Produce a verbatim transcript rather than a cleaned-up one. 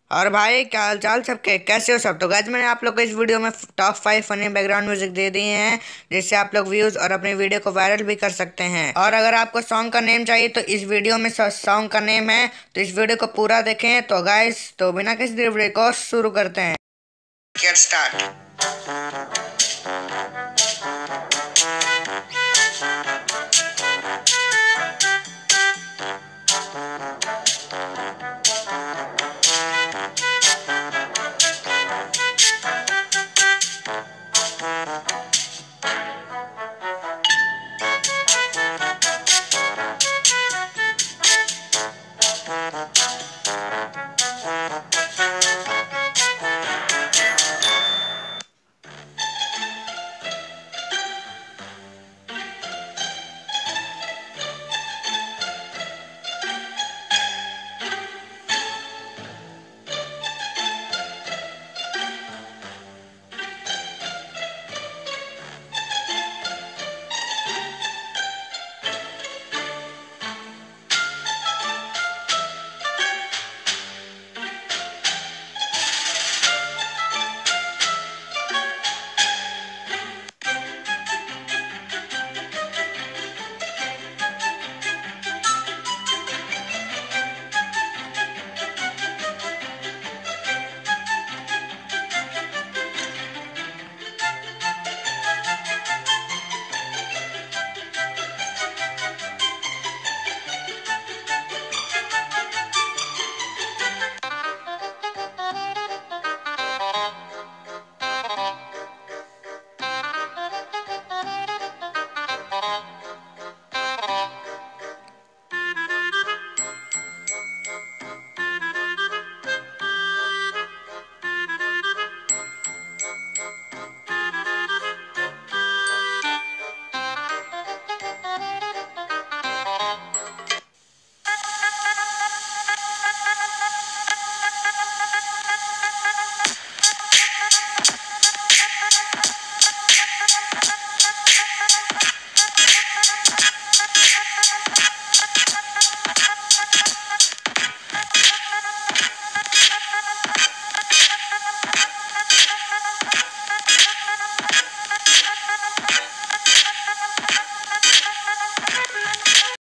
और भाई क्या हाल चाल सबके, कैसे हो सब। तो गाइस मैंने आप लोग को इस वीडियो में top five funny background music दे दिए हैं, जिससे आप लोग व्यूज और अपने वीडियो को वायरल भी कर सकते हैं। और अगर आपको सॉन्ग का नेम चाहिए तो इस वीडियो में सॉन्ग का नेम है, तो इस वीडियो को पूरा देखें। तो गाइस तो बिना किसी देरी को शुरू करते हैं। Get start.